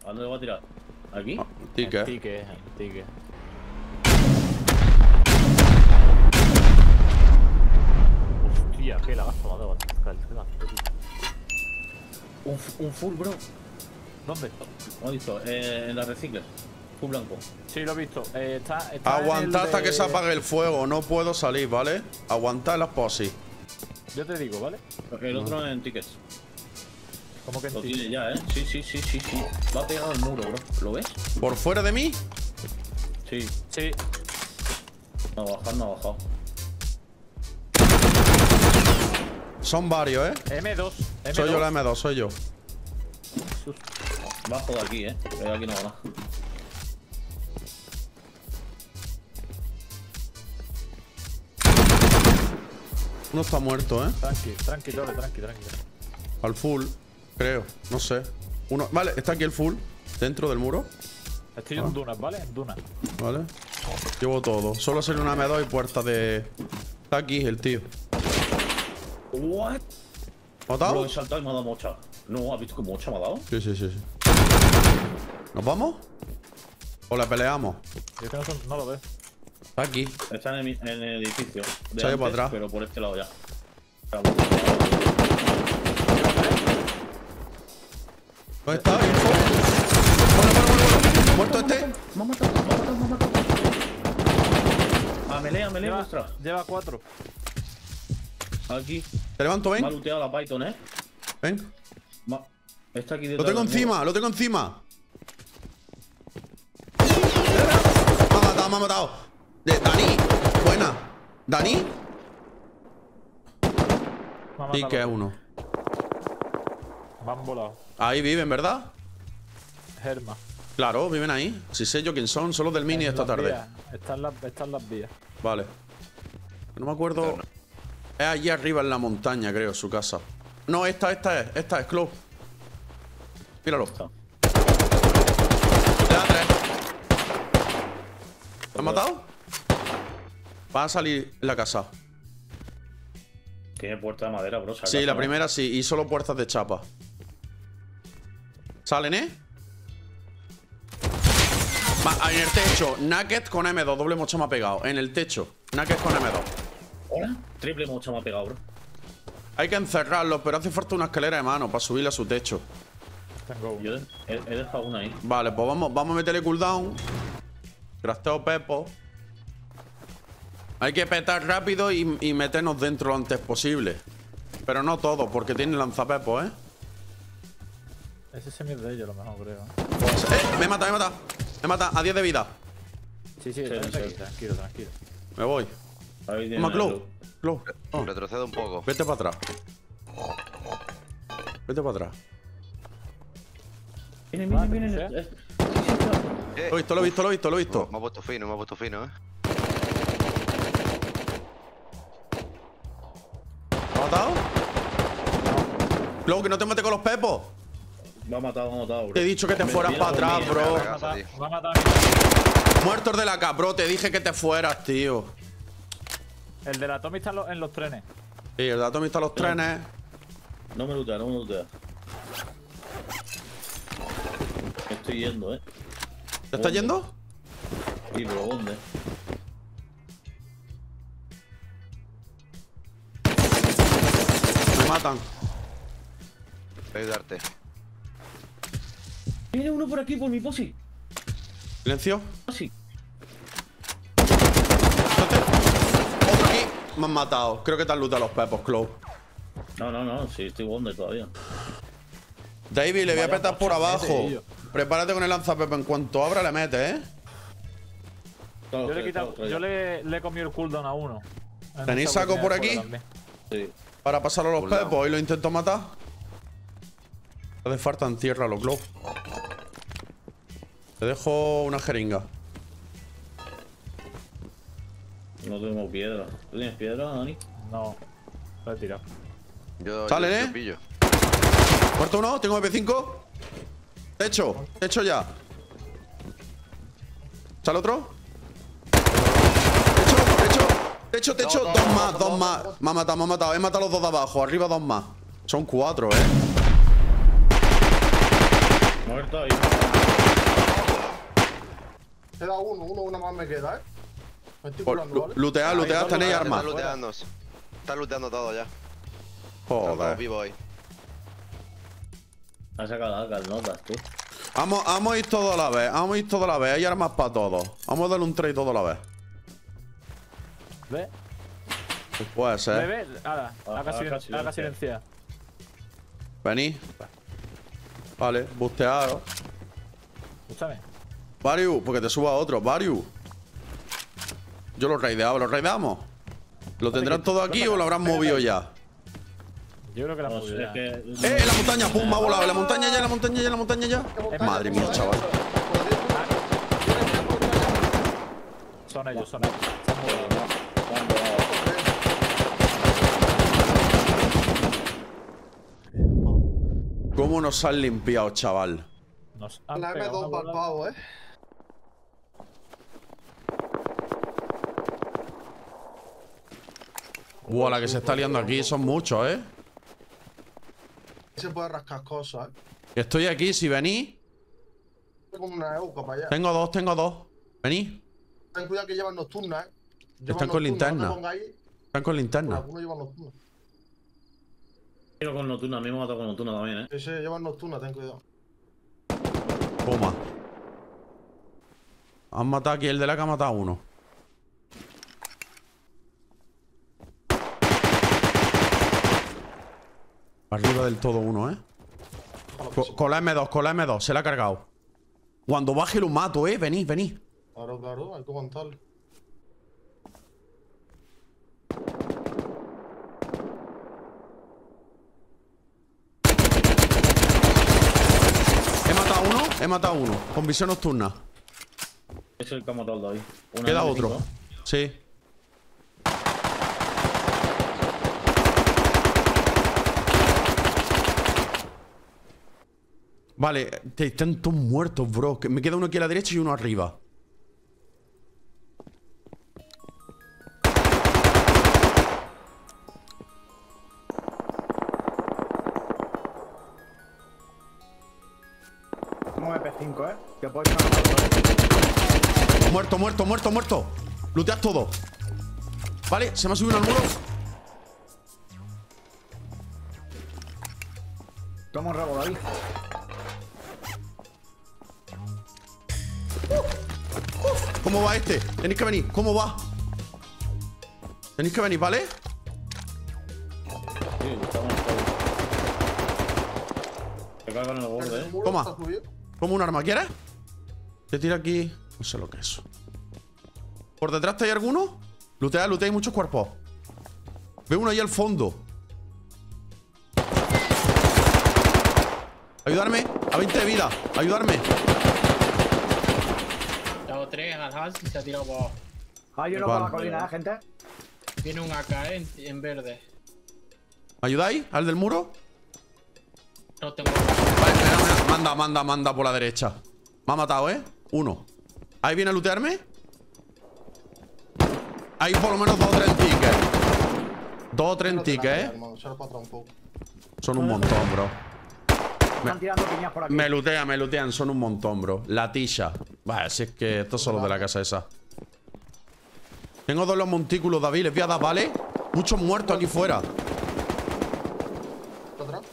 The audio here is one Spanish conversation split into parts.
¿A dónde lo va a tirar? ¿Aquí? Ah, ticket. Ticket. Hostia, qué lagazo me ha dado. Un full, bro. ¿Dónde? ¿Cómo has visto? En la recicler. Full blanco. Sí, lo he visto. Está Aguantad hasta en el que se de... apague el fuego. No puedo salir, ¿vale? Aguantad las posis. Yo te digo, ¿vale? El otro en tickets. ¿Cómo que en Lo ticket? tiene ya, Sí. Va pegado al muro, bro. ¿Lo ves? ¿Por fuera de mí? Sí. Sí. No ha bajado. Son varios, ¿eh? M2. Soy yo la M2, soy yo. Bajo de aquí, Pero aquí no va nada. Uno está muerto, ¿eh? Tranqui, tranqui. Al full, creo. No sé. Uno. Vale, está aquí el full. Dentro del muro. Estoy en dunas, ¿vale? En dunas. Vale. Llevo todo. Solo sería una M2 y puerta de... Está aquí el tío. What? ¿Matado? Bro, he saltado y me ha dado mocha. No, ¿has visto que mocha me ha dado? Sí. ¿Nos vamos? ¿O la peleamos? Yo es que no lo veo. Está aquí. Está en el edificio. Se ha ido para atrás. Pero por este lado ya. ¿Dónde está? Bueno. ¿Muerto este? Me ha matado. A melea, vuestra. Lleva 4. Aquí. Te levanto, Me ha ven. looteado la Python, Ven. Está aquí Lo detrás. tengo del muro. encima, lo tengo encima. Me ha matado. Dani. Buena. ¿Dani? Sí, que es uno. Me han volado. Ahí viven, ¿verdad? Germa. Claro, viven ahí. Si sé yo quién son, son los del mini esta tarde. Están las vías. Vale. No me acuerdo. Es allí arriba en la montaña, creo, su casa. No, esta es, Clow. Míralo. Le da 3. ¿Te has matado? Va a salir la casa. Tiene puerta de madera, bro. Sí, la primera sí, y solo puertas de chapa. ¿Salen, en el techo, Naked con M2, doble mocha me ha pegado. En el techo, Naked con M2. ¿Hola? Triple mocha me ha pegado, bro. Hay que encerrarlo, pero hace falta una escalera de mano para subirle a su techo. Tengo uno. Yo he dejado una ahí. Vale, pues vamos a meterle cooldown. Crafteo Pepo. Hay que petar rápido y meternos dentro lo antes posible. Pero no todo, porque tiene lanzapepo, Ese semi es de ellos, a lo mejor, creo. Me mata. Me mata, a 10 de vida. Sí, Sí. aquí. Tranquilo. Me voy. Ahí tiene Toma, el Clow. Oh, Retrocedo un poco. vete para atrás. Viene. Lo he visto. Me ha puesto fino, ¿Lo has matado? Clow, que no te mete con los pepos. Me ha matado, bro. Te he dicho que te fueras para atrás, bro. Me ha matado a mí. Muertos de la K, bro. Te dije que te fueras, tío. El de la Tommy está en los trenes. Sí, el dato está los trenes. No me lootea. Me estoy yendo, ¿Te estás yendo? Sí, pero ¿dónde? Me matan. Voy a ayudarte. Viene uno por aquí, por mi posi. Silencio. Sí. Otro aquí. Me han matado. Creo que te han lootado los pepos, Clow. No. Sí, estoy Wonder todavía. David, le voy a Vaya petar por pocha abajo. mete, tío. Prepárate con el lanzapepo. En cuanto abra, le metes, Claro, Yo le he quitado. Yo le he comido el cooldown a uno. ¿Tenéis saco por aquí? Sí. Para pasarlo a los Cooldown. pepos y lo intento matar. Te hace falta en tierra, los Clow. Te dejo una jeringa. No tengo piedra. ¿Tú tienes piedra, Dani? No, lo he tirado. Salen, yo pillo. Muerto uno, tengo MP5. Techo ya. ¿Sale otro? Techo. Dos más. Me ha matado. He matado a los dos de abajo. Arriba dos más. Son 4, Muerto ahí. He dado una más me queda, Me estoy Por- curando, ¿vale? Lutead, lutead, tenéis armas. Están looteando todo ya. Están todos Joder. vivos ahí. Ha sacado las notas, tú. Vamos a ir todo a la vez. Vamos a ir todo a la vez. Hay armas para todos. Vamos a darle un trade todo a la vez. Ve, Pues puede ser. ve. Ahora, haga silencia. silencia. Venid. Vale, bustearos. Escúchame. Varius, porque te suba otro. Varius. Yo los raideaba. ¿Los raideamos? ¿Lo tendrán todo aquí o lo habrán movido ya? Yo creo que la No hemos sé, movido es ya. que. En la montaña! ¡Pum! Me ha volado. En la montaña ya, en la montaña ya, en la montaña ya. Madre mía, chaval. Son ellos, son ellos. Se han movido. ¿Cómo nos han limpiado, chaval? Nos han La pegado M2 una para el bola. pavo, Buah, la que se está liando aquí son muchos, ¿eh? Se puede rascar cosas, Estoy aquí, si venís. Tengo una EUCA para allá. Tengo dos. Venid. Ten cuidado que llevan nocturnas, Están con linterna. No te pongáis, Están con linterna. algunos llevan nocturnas. Tiro con nocturna, a mí me ha matado con nocturna también, Sí, llevan nocturnas, ten cuidado. Toma. Han matado aquí, el de la que ha matado a uno. Arriba del todo uno, ¿eh? Con la M2, se la ha cargado. Cuando baje lo mato, ¿eh? Venid. Claro, hay que aguantarlo. He matado uno, con visión nocturna. Es el que ha matado al de ahí. Una Queda M5. otro. Sí. Vale, están todos muertos, bro. Que me queda uno aquí a la derecha y uno arriba. Como MP5, Que puedo Muerto. Lootead todo. Vale, se me ha subido uno al muro. Toma un rabo, David. ¿Cómo va este? Tenéis que venir. ¿Cómo va? Tenéis que venir, ¿vale? Sí, estamos todos. Se cagan en el borde, El muro Toma. está subido. Como un arma, ¿quieres? Te tira aquí. No sé lo que es. ¿Por detrás te hay alguno? Lootea, hay muchos cuerpos. Veo uno ahí al fondo. Ayudarme. A 20 de vida. Ayudarme. He dado 3 al Hals y se ha tirado para abajo. Hay uno Vale. por la colina, gente. Viene un AK en verde. ¿Ayudáis al del muro? No tengo. Vale, manda por la derecha. Me ha matado, ¿eh? Uno. Ahí viene a lootearme. Hay por lo menos 2 o 3 tickets. 2 o 3 No te la tickets, caes, ¿eh? hermano, echar para atrás un poco. Son un montón, bro. Están tirando piñas por aquí. Me lootean, son un montón, bro. La tisha. Vaya, si es que estos son los de la casa esa. Tengo 2 los montículos, David. Les voy a dar, ¿vale? Muchos muertos aquí fuera. ¿Para atrás?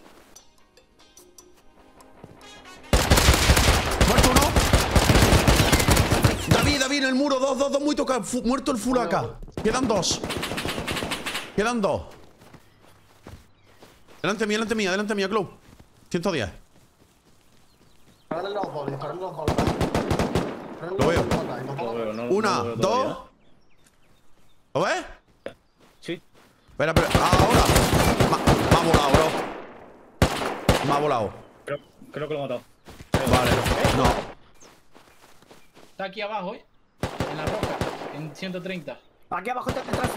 ¡Muerto uno! David, en el muro. Dos muy tocados. Muerto el full acá. Quedan 2. Quedan 2. Delante mía, Clow. 110. Dispararle los dos, dispararle los dos. Lo veo. Lo veo, no, Una, no lo veo dos. todavía. ¿Lo ves? Sí. Espera. Ahora. Me ha volado, bro. Me ha volado. Creo que lo he matado. Vale. No. Está aquí abajo, en la roca, en 130. Aquí abajo está detrás.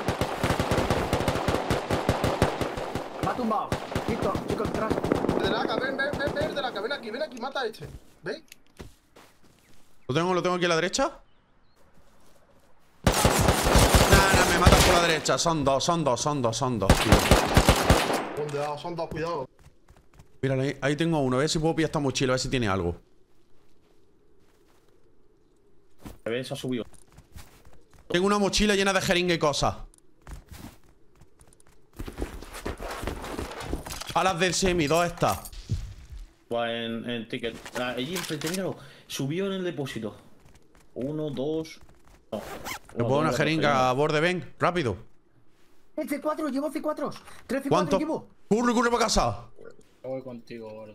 Me ha tumbado. Listo, chicos, detrás. De la AK, ven, de la AK, ven aquí, mata a este. ¿Veis? ¿Lo tengo aquí a la derecha? Nah, me matan por la derecha. Son dos, tío. Son dos, cuidado. Mírale, ahí tengo uno. A ver si puedo pillar esta mochila, a ver si tiene algo. A ver, se ha subido. Tengo una mochila llena de jeringa y cosas. A las del semi, dos estas. Va en ticket. Allí enfrente, míralo. Subió en el depósito. 1, 2. No. Me pongo una jeringa a borde, ven, rápido. El C4, llevo C4. 3 C4 ¿Cuánto? llevo. Corre para casa. Voy contigo, gordo.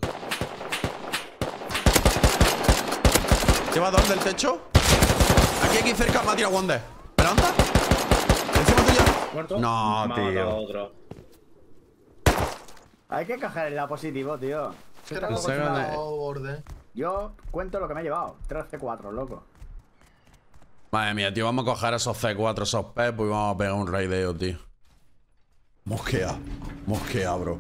¿Lleva dos del techo? Aquí cerca me ha tirado Wonder. ¿Pero anda? ¿Encima tuya? ¿Muerto? No, Me ha tío. matado otro. Hay que coger el lado positivo, tío. Que era lo que Se me ha gana. dado borde. Yo cuento lo que me he llevado. 3 C4, loco. Madre mía, tío, vamos a coger esos C4, esos pepos y vamos a pegar un raideo, tío. Mosquea. Mosquea, bro.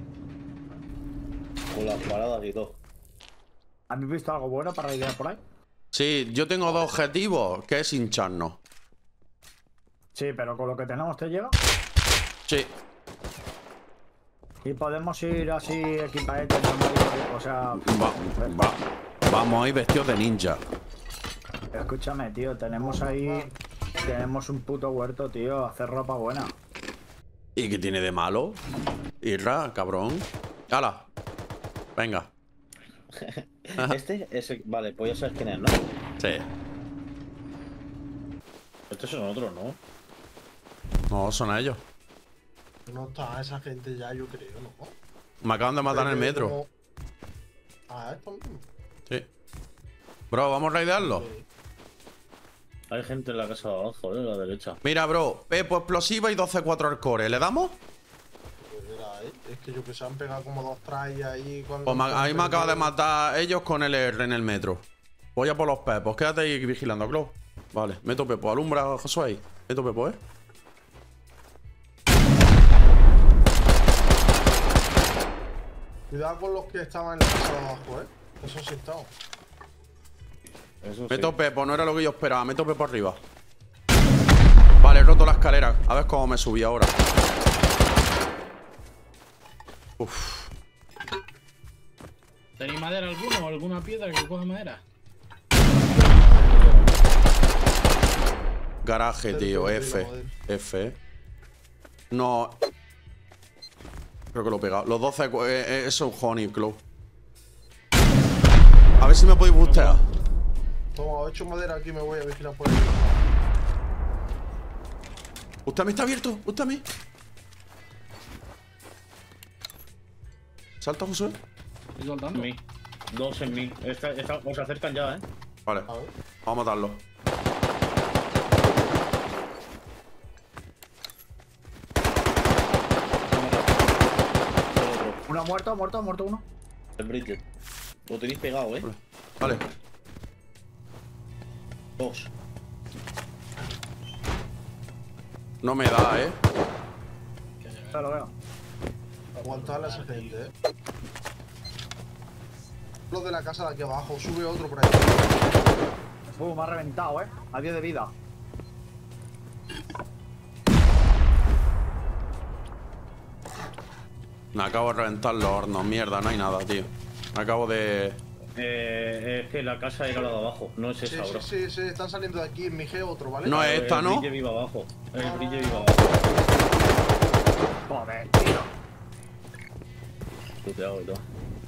Con las paradas y todo. ¿Habéis visto algo bueno para idear por ahí? Sí, yo tengo dos objetivos, que es hincharnos. Sí, pero con lo que tenemos te llega. Sí. Y podemos ir así equipados, o sea... Vamos a ir vestidos de ninja. Escúchame, tío, tenemos ahí... Tenemos un puto huerto, tío, hacer ropa buena. ¿Y qué tiene de malo? Irra, cabrón. ¡Hala! Venga. Este es el... Vale, pues ya sabes quién es, ¿no? Sí. Estos son otros, ¿no? No, son ellos. No está esa gente ya, yo creo, ¿no? Me acaban de matar en el metro. Como... Ah, esto mismo. Sí. Bro, ¿vamos a raidearlo? Sí. Hay gente en la casa de abajo, a la derecha. Mira, bro, pepo explosiva y 12-4 arcores. ¿Le damos? Pues era, es que yo que se han pegado como 2 tries ahí cuando... Pues ahí me acaba de matar ellos con el R en el metro. Voy a por los pepos. Quédate ahí vigilando, Clau. Vale, meto pepo. Alumbra, Josué ahí. Meto pepo, Cuidado con los que estaban en la casa de abajo, Eso sí está. Eso sí. Meto pepo, no era lo que yo esperaba. Meto pepo arriba. Vale, he roto la escalera. A ver cómo me subí ahora. Uf. ¿Tenéis madera alguno o alguna piedra que coja madera? Garaje, tío. Joder, F. joder. F. No. Creo que lo he pegado. Los 12... eso es un honey, Clau. A ver si me podéis bustear. Toma, he hecho madera aquí, me voy a vigilar por ahí. Bústame, está abierto. Bústame. Salta, Josué. Estoy soltando. En mí. Dos en mí. Os acercan ya, ¿eh? Vale. A ver. Vamos a matarlo. Uno muerto uno. El Bridget. Lo tenéis pegado, ¿eh? Vale. Dos. No me da, Ya lo veo. Aguantar a esa gente, Los de la casa de aquí abajo, sube otro por ahí. Me ha reventado, A 10 de vida. Me acabo de reventar los hornos. Mierda, no hay nada, tío. Me acabo de... Es que la casa era la de abajo, no es Sí, esa, bro. sí, están saliendo de aquí, en mi G otro, ¿vale? No es esta, ¿no? El Bridget viva abajo. El Bridget viva abajo. Joder, tío. Tuteado y todo.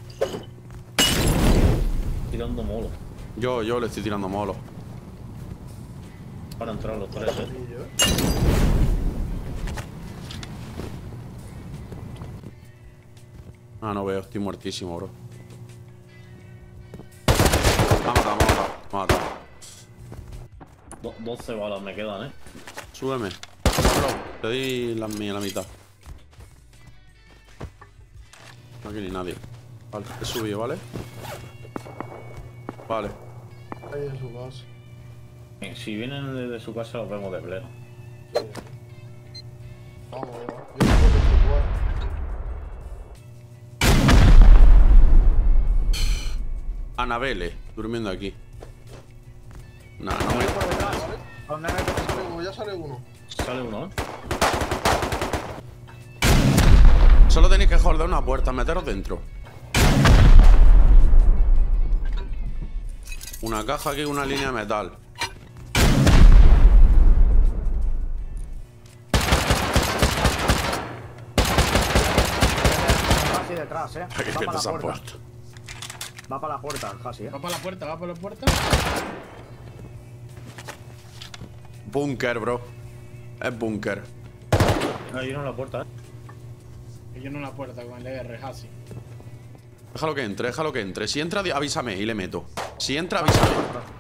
Tirando molo. Yo le estoy tirando molos. Para entrar los tres, ¿eh? Y yo, Ah, no veo. Estoy muertísimo, bro. Vamos a matar. 12 balas me quedan, ¿eh? Súbeme. Bro, te di la mitad. No aquí ni nadie. Vale, he subido, ¿vale? Vale. ahí en su casa. Si vienen desde su casa los vemos de pleno. Vamos, yo creo que igual. Anabele, durmiendo aquí. Nah, no me... Por detrás. ¿Dónde me Ya sale uno. Sale uno, ¿eh? Solo tenéis que joder una puerta, meteros dentro. Una caja aquí con una línea de metal. Casi detrás, ¿Qué Va te para esa la puerta. puerta? Va para la puerta, casi, Va para la puerta, va para la puerta. Búnker, bro. Es búnker. Hay uno en la puerta, Que yo no la puerta con el ER, así. Déjalo que entre, déjalo que entre. Si entra, avísame y le meto. Si entra, avísame.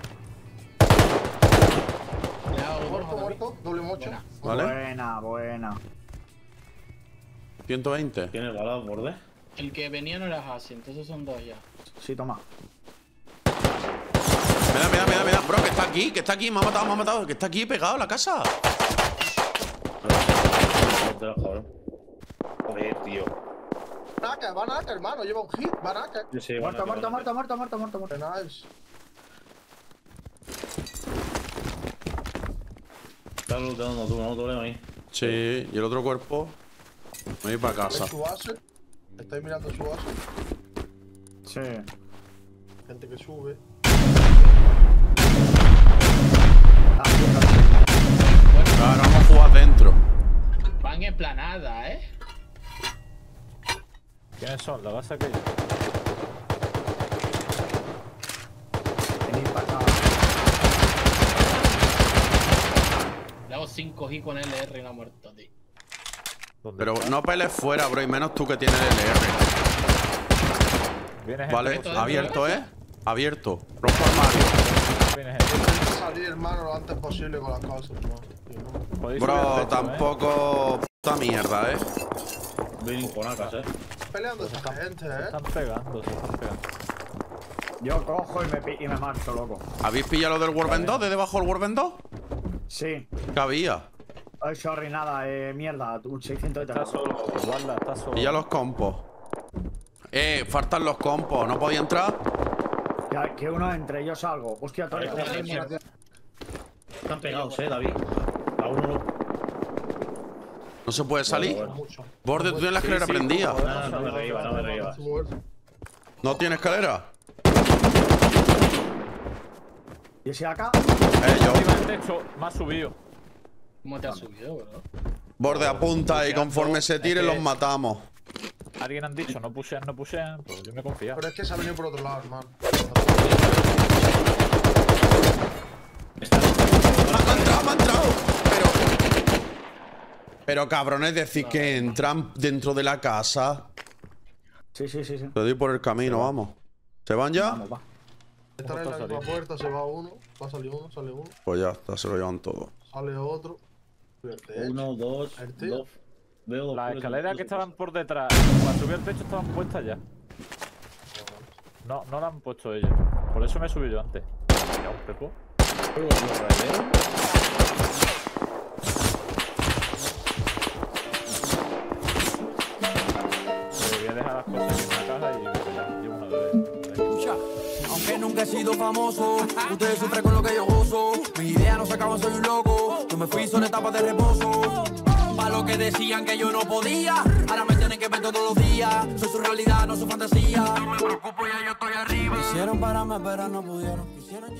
Le hago dos, Muerto, David. muerto. Doble mocha. Buena. ¿Vale? Buena, buena. 120. ¿Tiene balas borde? El que venía no era Hasi, entonces son dos ya. Sí, toma. Me da. Bro, que está aquí. Me ha matado. Que está aquí pegado a la casa. Cabrón. Joder, tío. Va Naka, hermano. Lleva un hit. Va Naka. Sí, Muerto. Nice. Estás lutando tú, no Leo ahí. Sí, y el otro cuerpo. Me voy para casa. ¿Es su base? ¿Estáis mirando su base? Sí. Gente que sube. Claro, vamos a jugar dentro. Van en planada, ¿Quiénes son? La base aquella. Venid para acá. Le hago 5 G con LR y no ha muerto, tío. ¿Dónde Pero está? no pelees fuera, bro. Y menos tú que tienes el LR. Viene gente. Vale, dentro de abierto, la ¿eh? Abierto. Rompo armario. Viene gente. Hay que salir, hermano, lo antes posible con las cosas, hermano. Si no- Podéis subir al Bro, techo, tampoco. Puta mierda, Vienen con acas, Peleando esta gente, Se están pegando, se están pegando. Yo cojo y me marcho, loco. ¿Habéis pillado lo del Warband 2? ¿De debajo del Warband 2? Sí. ¿Qué había? Ay, sorry, nada, mierda. Un 600 de Está terror. solo, guarda, está solo. Pilla los compos. Faltan los compos. ¿No podía entrar? Ya, que uno entre, yo salgo. Hostia, Tony. Están pegados, David. A uno lo... ¿No se puede salir? Bueno. Mucho. Borde, tú tienes la escalera prendida. No me reíba. Estoy muerto. ¿No tiene escalera? ¿Y ese acá? Yo. Arriba del techo, me ha subido. ¿Cómo te has subido, bro? Borde apunta y conforme se tire los matamos. Alguien han dicho no pushean, pues yo me confío. Pero es que se ha venido por otro lado, hermano. Me ha entrado. Pero cabrón, es decir que entran dentro de la casa. Sí. Te doy por el camino, vamos. ¿Se van ya? Vamos, va. Están en la misma puerta, se va uno. Va a salir uno, sale uno. Pues ya está, se lo llevan todo. Sale otro. Uno, dos, El tío. dos. Veo dos. Las puros, escaleras dos, que dos. estaban por detrás, para subir al techo, estaban puestas ya. No la han puesto ellos. Por eso me he subido yo antes. Ya, un pepo. Voy a dejar las cosas aquí en la caja y ya llevo una de Escucha, aunque nunca he sido famoso, ustedes sufren con lo que yo gozo. Mis ideas no se acaban, soy un loco. Yo me fui, son etapas de reposo. Pa' lo que decían que yo no podía, ahora me tienen que ver todos los días. Soy su realidad, no su fantasía. No me preocupo, ya yo estoy arriba. Quisieron pararme, pero no pudieron. Quisieron